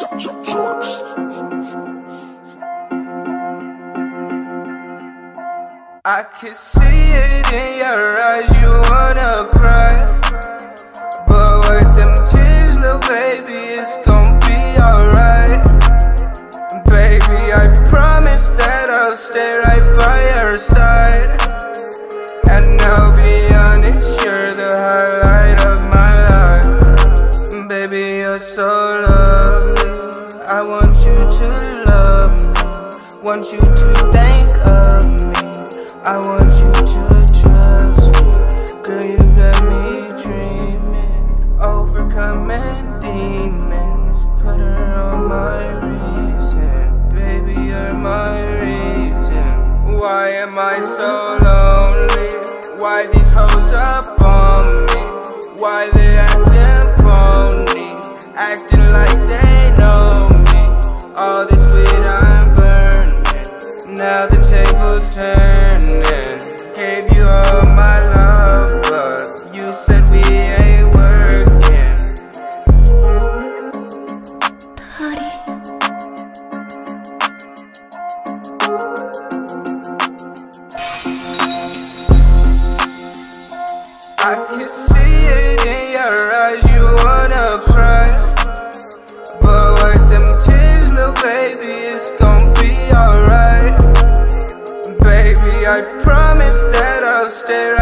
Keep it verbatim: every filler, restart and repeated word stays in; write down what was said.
I can see it in your eyes, you wanna cry. But with them tears, little baby, it's gon' be alright. Baby, I promise that I'll stay right by your side. And I'll be honest, you're the highlight of my life. Baby, you're so lovely, I want you to love me, want you to think of me, I want you to trust me. Girl, you got me dreaming, overcoming demons. Put her on my reason, baby, you're my reason. Why am I so lonely? Why these hoes up on me? Why they acting phony, acting like they know me? All this weed I'm burning, now the table's turning. Gave you all my love, but you said we ain't working. I can see it in your eyes, you wanna cry. But with them tears, little baby, it's gon' be alright. Baby, I promise that I'll stay right